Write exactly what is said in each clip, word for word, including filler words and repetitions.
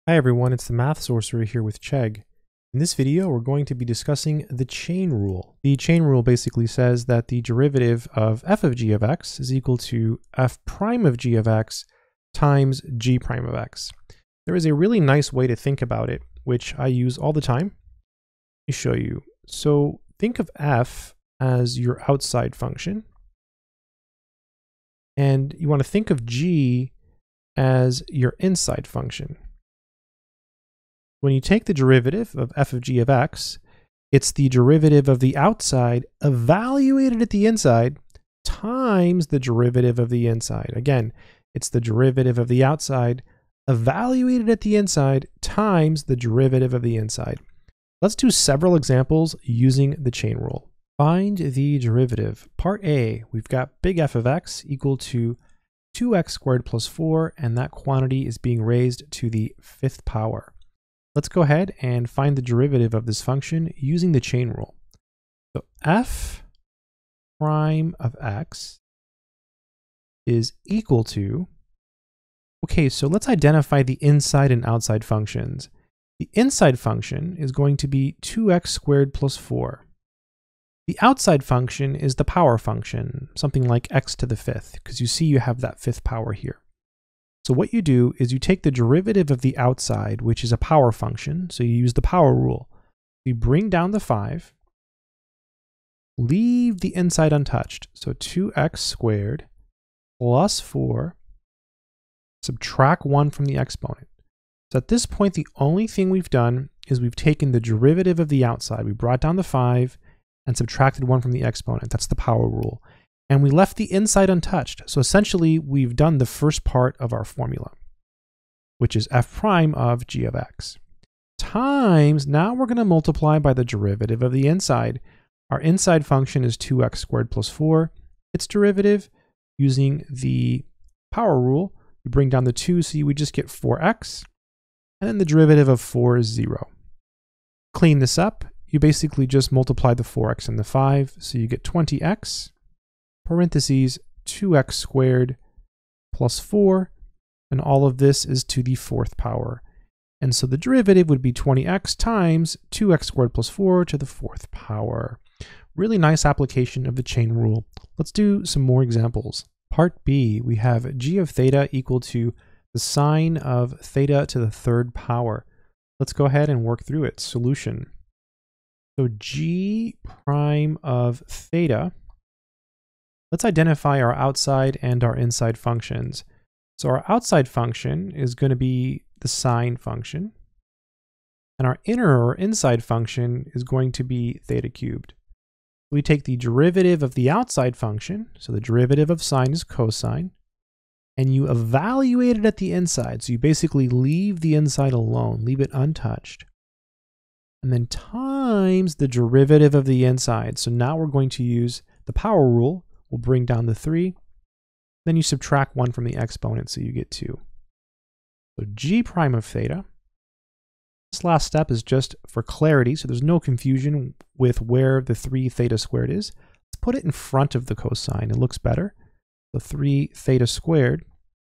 Hi everyone, it's the Math Sorcerer here with Chegg. In this video, we're going to be discussing the chain rule. The chain rule basically says that the derivative of f of g of x is equal to f prime of g of x times g prime of x. There is a really nice way to think about it, which I use all the time. Let me show you. So think of f as your outside function, and you want to think of g as your inside function. When you take the derivative of f of g of x, it's the derivative of the outside evaluated at the inside times the derivative of the inside. Again, it's the derivative of the outside evaluated at the inside times the derivative of the inside. Let's do several examples using the chain rule. Find the derivative. Part A, we've got big F of x equal to two x squared plus four, and that quantity is being raised to the fifth power. Let's go ahead and find the derivative of this function using the chain rule. So f prime of x is equal to, okay, so let's identify the inside and outside functions. The inside function is going to be two x squared plus four. The outside function is the power function, something like x to the fifth, because you see you have that fifth power here. So what you do is you take the derivative of the outside, which is a power function, so you use the power rule. You bring down the five, leave the inside untouched, so two x squared plus four, subtract one from the exponent. So at this point, the only thing we've done is we've taken the derivative of the outside. We brought down the five and subtracted one from the exponent. That's the power rule. And we left the inside untouched. So essentially, we've done the first part of our formula, which is f prime of g of x. Times, now we're going to multiply by the derivative of the inside. Our inside function is two x squared plus four. Its derivative, using the power rule, you bring down the two, so you would just get four x. And then the derivative of four is zero. Clean this up. You basically just multiply the four x and the five, so you get twenty x. Parentheses two x squared plus four, and all of this is to the fourth power. And so the derivative would be twenty x times two x squared plus four to the fourth power. Really nice application of the chain rule. Let's do some more examples. Part B, we have g of theta equal to the sine of theta to the third power. Let's go ahead and work through it. Solution. So g prime of theta, let's identify our outside and our inside functions. So our outside function is going to be the sine function, and our inner or inside function is going to be theta cubed. We take the derivative of the outside function, so the derivative of sine is cosine, and you evaluate it at the inside. So you basically leave the inside alone, leave it untouched, and then times the derivative of the inside. So now we're going to use the power rule. We'll bring down the three, then you subtract one from the exponent, so you get two. So g prime of theta. This last step is just for clarity, so there's no confusion with where the three theta squared is. Let's put it in front of the cosine. It looks better. So three theta squared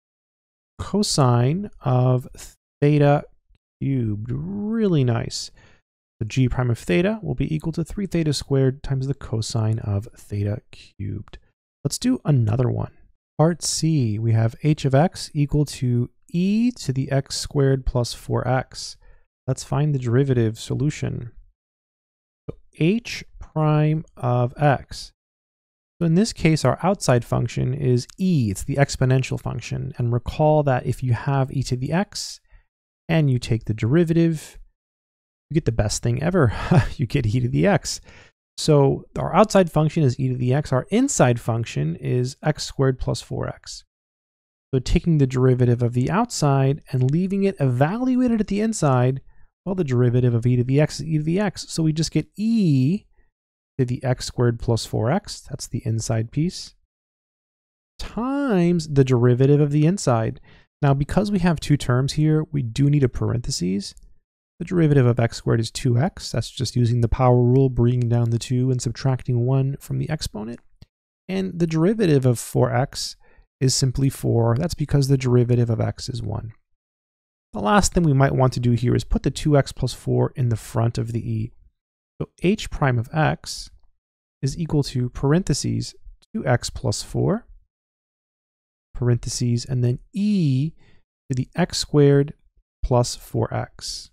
cosine of theta cubed. Really nice. So g prime of theta will be equal to three theta squared times the cosine of theta cubed. Let's do another one. Part C, we have h of x equal to e to the x squared plus four x. Let's find the derivative solution. So h prime of x. So in this case, our outside function is e. It's the exponential function. And recall that if you have e to the x and you take the derivative, you get the best thing ever. You get e to the x. So our outside function is e to the x. Our inside function is x squared plus four x. So taking the derivative of the outside and leaving it evaluated at the inside, well, the derivative of e to the x is e to the x. So we just get e to the x squared plus four x. That's the inside piece. Times the derivative of the inside. Now, because we have two terms here, we do need a parentheses. The derivative of x squared is two x. That's just using the power rule, bringing down the two and subtracting one from the exponent. And the derivative of four x is simply four. That's because the derivative of x is one. The last thing we might want to do here is put the two x plus four in the front of the e. So h prime of x is equal to parentheses two x plus four, parentheses, and then e to the x squared plus four x.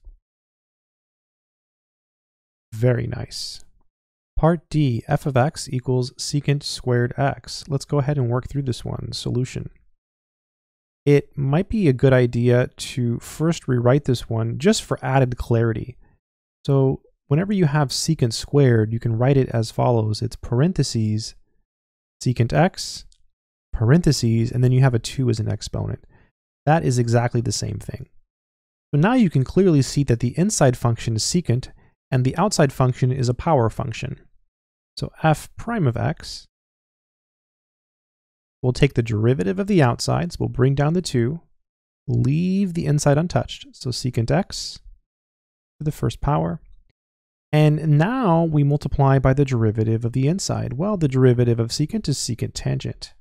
Very nice. Part D, f of x equals secant squared x. Let's go ahead and work through this one. Solution. It might be a good idea to first rewrite this one just for added clarity. So whenever you have secant squared, you can write it as follows. It's parentheses secant x, parentheses, and then you have a two as an exponent. That is exactly the same thing. So now you can clearly see that the inside function is secant and the outside function is a power function. So f prime of x, we'll take the derivative of the outside, so we'll bring down the two, leave the inside untouched, so secant x to the first power. And now we multiply by the derivative of the inside. Well, the derivative of secant is secant tangent.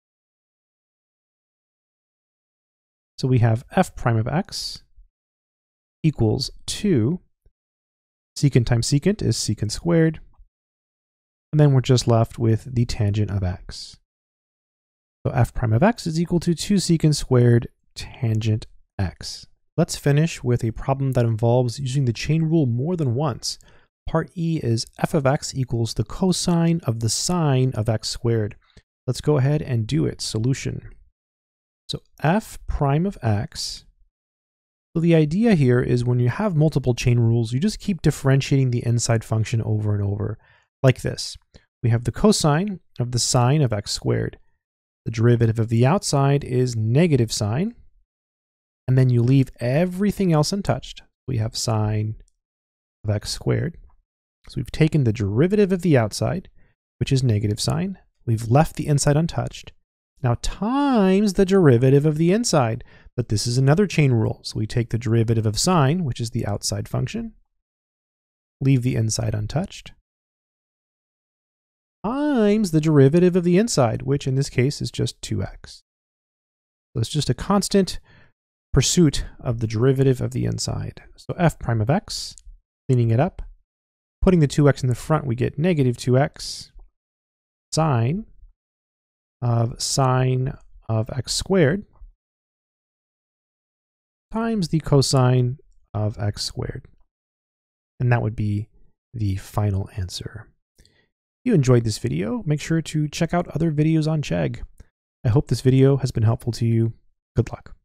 So we have f prime of x equals two. Secant times secant is secant squared. And then we're just left with the tangent of x. So f prime of x is equal to two secant squared tangent x. Let's finish with a problem that involves using the chain rule more than once. Part E is f of x equals the cosine of the sine of x squared. Let's go ahead and do it. Solution. So f prime of x. So the idea here is when you have multiple chain rules, you just keep differentiating the inside function over and over. Like this. We have the cosine of the sine of x squared. The derivative of the outside is negative sine. And then you leave everything else untouched. We have sine of x squared. So we've taken the derivative of the outside, which is negative sine. We've left the inside untouched. Now times the derivative of the inside. But this is another chain rule. So we take the derivative of sine, which is the outside function. Leave the inside untouched. Times the derivative of the inside, which in this case is just two x. So it's just a constant pursuit of the derivative of the inside. So f prime of x, cleaning it up, putting the two x in the front, we get negative two x sine of sine of x squared times the cosine of x squared. And that would be the final answer. If you enjoyed this video, make sure to check out other videos on Chegg. I hope this video has been helpful to you. Good luck.